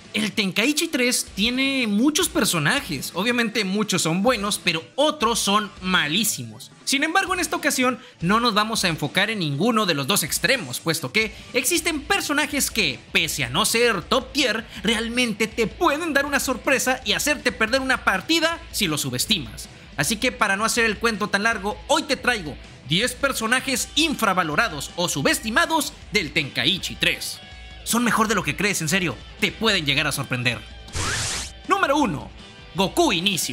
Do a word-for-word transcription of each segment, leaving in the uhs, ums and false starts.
El Tenkaichi tres tiene muchos personajes, obviamente muchos son buenos, pero otros son malísimos. Sin embargo, en esta ocasión no nos vamos a enfocar en ninguno de los dos extremos, puesto que existen personajes que, pese a no ser top tier, realmente te pueden dar una sorpresa y hacerte perder una partida si lo subestimas. Así que para no hacer el cuento tan largo, hoy te traigo diez personajes infravalorados o subestimados del Tenkaichi tres. Son mejor de lo que crees, en serio, te pueden llegar a sorprender. Número uno. Goku Inicio.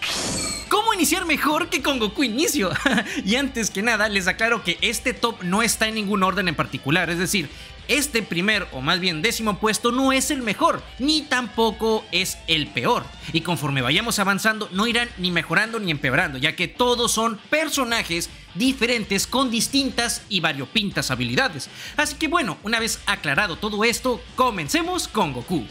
¿Cómo iniciar mejor que con Goku Inicio? Y antes que nada, les aclaro que este top no está en ningún orden en particular, es decir, este primer o más bien décimo puesto no es el mejor, ni tampoco es el peor. Y conforme vayamos avanzando, no irán ni mejorando ni empeorando, ya que todos son personajes diferentes con distintas y variopintas habilidades. Así que bueno, una vez aclarado todo esto, comencemos con Goku.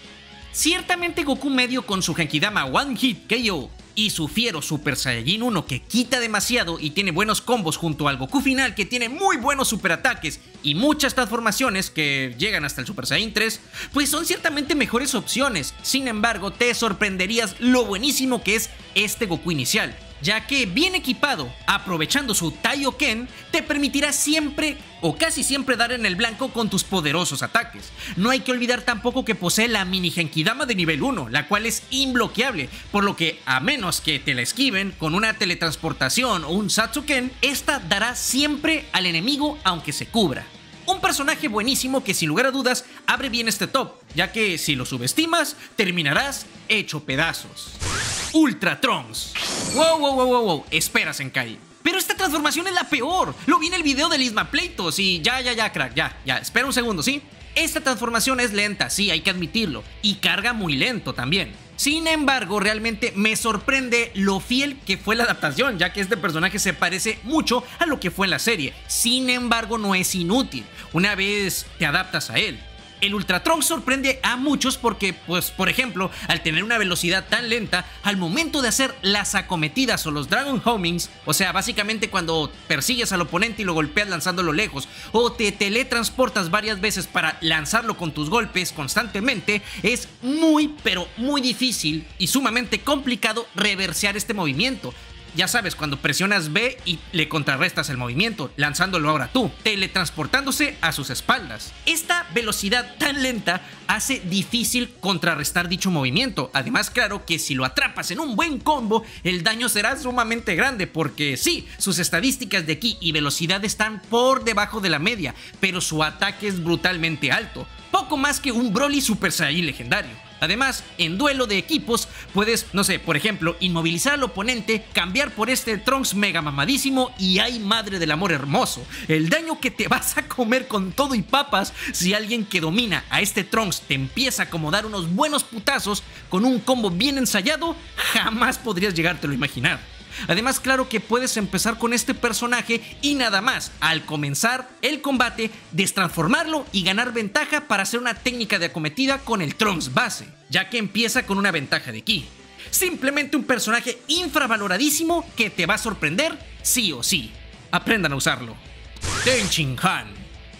Ciertamente Goku medio con su Genkidama One Hit K O y su fiero Super Saiyajin uno que quita demasiado y tiene buenos combos junto al Goku final que tiene muy buenos superataques y muchas transformaciones que llegan hasta el Super Saiyan tres, pues son ciertamente mejores opciones. Sin embargo, te sorprenderías lo buenísimo que es este Goku inicial, ya que bien equipado, aprovechando su Taioken, te permitirá siempre o casi siempre dar en el blanco con tus poderosos ataques. No hay que olvidar tampoco que posee la mini Genkidama de nivel uno, la cual es imbloqueable, por lo que a menos que te la esquiven con una teletransportación o un Satsuken, esta dará siempre al enemigo aunque se cubra. Un personaje buenísimo que sin lugar a dudas abre bien este top, ya que si lo subestimas, terminarás hecho pedazos. Ultra Trunks. Wow, wow, wow, wow, wow, espera, Senkai. Pero esta transformación es la peor. Lo vi en el video del Isma Pleitos y ya, ya, ya, crack, ya, ya, espera un segundo, ¿sí? Esta transformación es lenta, sí, hay que admitirlo, y carga muy lento también. Sin embargo, realmente me sorprende lo fiel que fue la adaptación, ya que este personaje se parece mucho a lo que fue en la serie. Sin embargo, no es inútil, una vez te adaptas a él. El Ultra Trunks sorprende a muchos porque, pues, por ejemplo, al tener una velocidad tan lenta, al momento de hacer las acometidas o los Dragon Homings, o sea, básicamente cuando persigues al oponente y lo golpeas lanzándolo lejos, o te teletransportas varias veces para lanzarlo con tus golpes constantemente, es muy, pero muy difícil y sumamente complicado reversear este movimiento. Ya sabes, cuando presionas B y le contrarrestas el movimiento, lanzándolo ahora tú, teletransportándose a sus espaldas. Esta velocidad tan lenta hace difícil contrarrestar dicho movimiento. Además, claro que si lo atrapas en un buen combo, el daño será sumamente grande, porque sí, sus estadísticas de ki y velocidad están por debajo de la media, pero su ataque es brutalmente alto. Poco más que un Broly Super Saiyan legendario. Además, en duelo de equipos, puedes, no sé, por ejemplo, inmovilizar al oponente, cambiar por este Trunks mega mamadísimo y ¡ay, madre del amor hermoso! El daño que te vas a comer con todo y papas si alguien que domina a este Trunks te empieza a acomodar unos buenos putazos con un combo bien ensayado, jamás podrías llegártelo a imaginar. Además, claro que puedes empezar con este personaje y nada más, al comenzar el combate, destransformarlo y ganar ventaja para hacer una técnica de acometida con el Trunks base, ya que empieza con una ventaja de ki. Simplemente un personaje infravaloradísimo que te va a sorprender sí o sí. Aprendan a usarlo. Tenchin Han.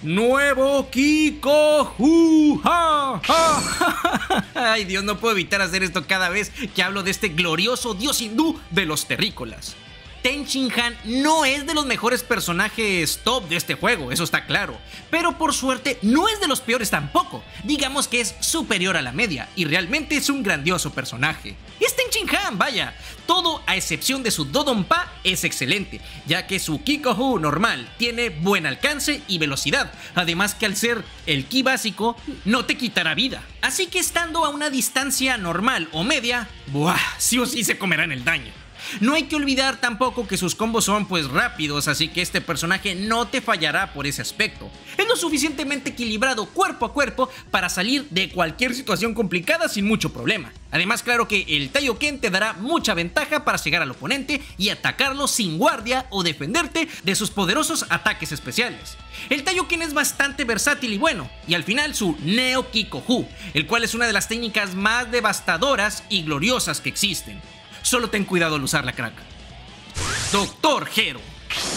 Nuevo Kikohu. ¡Ja, ja! Ay Dios, no puedo evitar hacer esto cada vez que hablo de este glorioso dios hindú de los terrícolas. Tenchin Han no es de los mejores personajes top de este juego, eso está claro, pero por suerte no es de los peores tampoco. Digamos que es superior a la media y realmente es un grandioso personaje. Es Tenchin Han, vaya, todo a excepción de su Dodonpa es excelente, ya que su Kikohu normal tiene buen alcance y velocidad, además que al ser el ki básico no te quitará vida. Así que estando a una distancia normal o media, ¡buah!, sí o sí se comerán el daño. No hay que olvidar tampoco que sus combos son pues rápidos, así que este personaje no te fallará por ese aspecto. Es lo suficientemente equilibrado cuerpo a cuerpo para salir de cualquier situación complicada sin mucho problema. Además, claro que el Taioken te dará mucha ventaja para llegar al oponente y atacarlo sin guardia o defenderte de sus poderosos ataques especiales. El Taioken es bastante versátil y bueno, y al final su Neo Kikohu, el cual es una de las técnicas más devastadoras y gloriosas que existen. Solo ten cuidado al usarla, crack. Doctor Gero.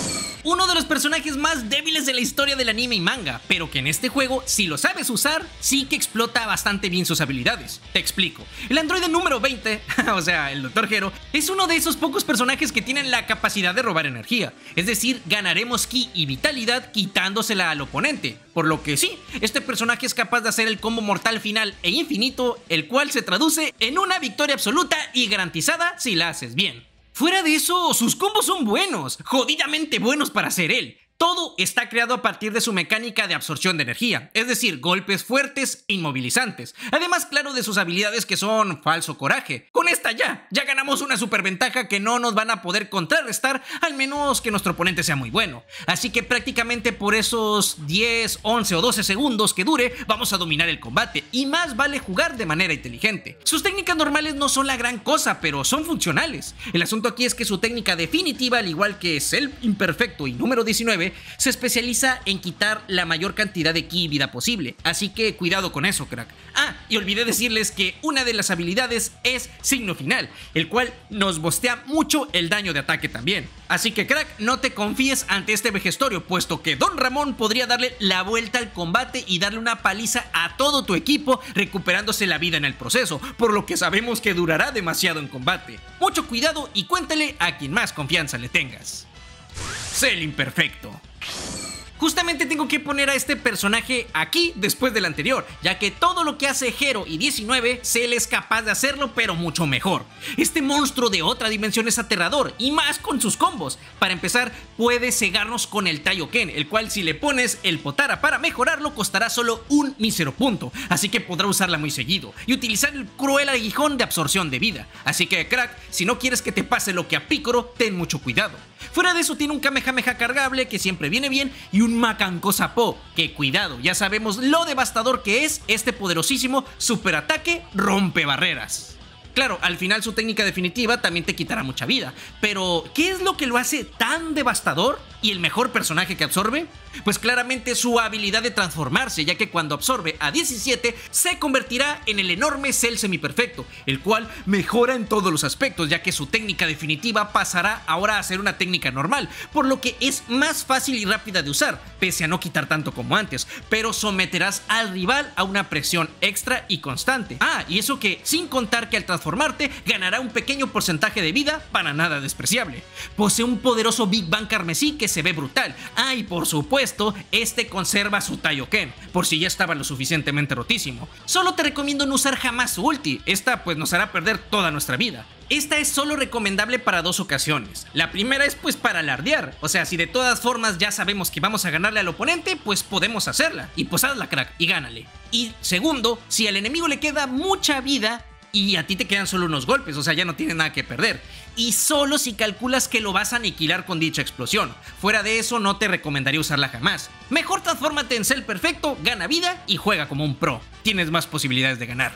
uno de los personajes más débiles de la historia del anime y manga, pero que en este juego, si lo sabes usar, sí que explota bastante bien sus habilidades. Te explico. El androide número veinte, o sea, el doctor Gero, es uno de esos pocos personajes que tienen la capacidad de robar energía, es decir, ganaremos ki y vitalidad quitándosela al oponente, por lo que sí, este personaje es capaz de hacer el combo mortal final e infinito, el cual se traduce en una victoria absoluta y garantizada si la haces bien. Fuera de eso, sus combos son buenos, jodidamente buenos para ser él. Todo está creado a partir de su mecánica de absorción de energía, es decir, golpes fuertes e inmovilizantes. Además, claro, de sus habilidades que son falso coraje. Con esta ya, ya ganamos una superventaja que no nos van a poder contrarrestar, al menos que nuestro oponente sea muy bueno. Así que prácticamente por esos diez, once o doce segundos que dure, vamos a dominar el combate, y más vale jugar de manera inteligente. Sus técnicas normales no son la gran cosa, pero son funcionales. El asunto aquí es que su técnica definitiva, al igual que Cell Imperfecto y número diecinueve, se especializa en quitar la mayor cantidad de ki y vida posible, así que cuidado con eso, crack. Ah, y olvidé decirles que una de las habilidades es signo final, el cual nos bostea mucho el daño de ataque también. Así que, crack, no te confíes ante este vejestorio, puesto que Don Ramón podría darle la vuelta al combate y darle una paliza a todo tu equipo, recuperándose la vida en el proceso, por lo que sabemos que durará demasiado en combate. Mucho cuidado y cuéntale a quien más confianza le tengas. Cell Imperfecto. Justamente tengo que poner a este personaje aquí después del anterior, ya que todo lo que hace Gero y diecinueve, Cell es capaz de hacerlo, pero mucho mejor. Este monstruo de otra dimensión es aterrador, y más con sus combos. Para empezar, puede cegarnos con el Taioken, el cual si le pones el Potara para mejorarlo costará solo un mísero punto, así que podrá usarla muy seguido, y utilizar el cruel aguijón de absorción de vida. Así que, crack, si no quieres que te pase lo que a Picoro, ten mucho cuidado. Fuera de eso tiene un Kamehameha cargable que siempre viene bien y un Makanko Sapo, que cuidado, ya sabemos lo devastador que es este poderosísimo superataque rompe barreras. Claro, al final su técnica definitiva también te quitará mucha vida, pero ¿qué es lo que lo hace tan devastador y el mejor personaje que absorbe? Pues claramente su habilidad de transformarse, ya que cuando absorbe a diecisiete se convertirá en el enorme Cell Semiperfecto, el cual mejora en todos los aspectos, ya que su técnica definitiva pasará ahora a ser una técnica normal, por lo que es más fácil y rápida de usar, pese a no quitar tanto como antes, pero someterás al rival a una presión extra y constante. Ah, y eso que sin contar que al transformarte ganará un pequeño porcentaje de vida para nada despreciable. Posee un poderoso Big Bang carmesí que se ve brutal. Ah, y por supuesto este conserva su Taioken, por si ya estaba lo suficientemente rotísimo. Solo te recomiendo no usar jamás su ulti, esta pues nos hará perder toda nuestra vida. Esta es solo recomendable para dos ocasiones. La primera es pues para alardear, o sea, si de todas formas ya sabemos que vamos a ganarle al oponente, pues podemos hacerla, y pues hazla, crack, y gánale. Y segundo, si al enemigo le queda mucha vida y a ti te quedan solo unos golpes, o sea, ya no tiene nada que perder. Y solo si calculas que lo vas a aniquilar con dicha explosión. Fuera de eso, no te recomendaría usarla jamás. Mejor transfórmate en Cell Perfecto, gana vida y juega como un pro. Tienes más posibilidades de ganar.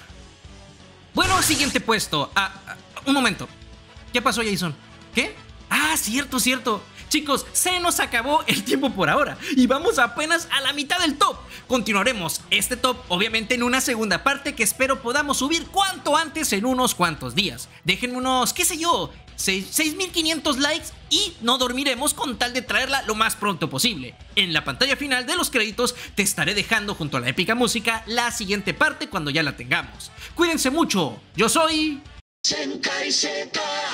Bueno, siguiente puesto. Ah, ah, un momento. ¿Qué pasó, Jason? ¿Qué? Ah, cierto, cierto. Chicos, se nos acabó el tiempo por ahora y vamos apenas a la mitad del top. Continuaremos este top obviamente en una segunda parte que espero podamos subir cuanto antes en unos cuantos días. Déjenme unos, qué sé yo, seis mil quinientos likes y no dormiremos con tal de traerla lo más pronto posible. En la pantalla final de los créditos te estaré dejando junto a la épica música la siguiente parte cuando ya la tengamos. Cuídense mucho, yo soy... Senkai Z.